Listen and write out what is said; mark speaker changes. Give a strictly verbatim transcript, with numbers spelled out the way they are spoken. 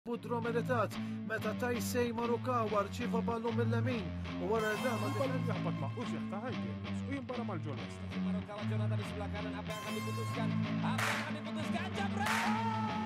Speaker 1: Budro meditat meta Taisej Marukawa rċieva ballu mill-lemin u wara d-dama
Speaker 2: Balon jaħbad maqqus jaħta ħajdi u jimbara mal-ġurnesta.
Speaker 3: Marukawa Jonathan di sebelah kanan, apa yang akan diputuskan? Apa yang akan diputuskan? Jabra!